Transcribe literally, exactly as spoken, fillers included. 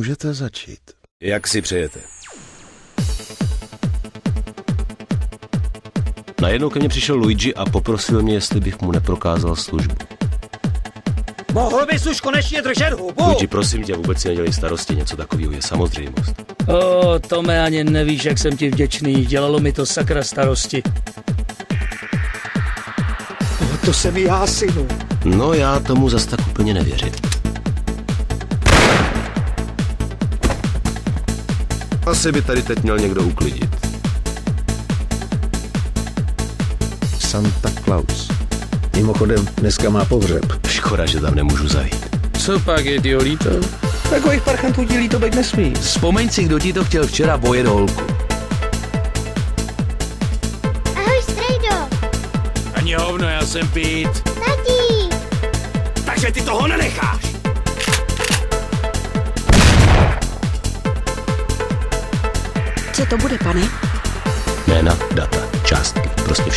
Můžete začít. Jak si přejete? Najednou ke mně přišel Luigi a poprosil mě, jestli bych mu neprokázal službu. Mohl bys už konečně držet hubu? Luigi, prosím tě, vůbec si nedělej starosti, něco takového je samozřejmost. O, Tome, ani nevíš, jak jsem ti vděčný, dělalo mi to sakra starosti. O, to jsem já, synu. No, já tomu zas tak úplně nevěřím. Asi by tady teď měl někdo uklidit. Santa Claus. Mimochodem, dneska má pohřeb. Škoda, že tam nemůžu zajít. Co pak je ti líto? Takových parchantů ti líto být nesmí. Vzpomeň si, kdo ti to chtěl včera vojet holku. Ahoj, strejdo. Ani hovno, já jsem Pít. Tati. Takže ty toho nenecháš. Co to bude, pane? Jména, data, částky, prostě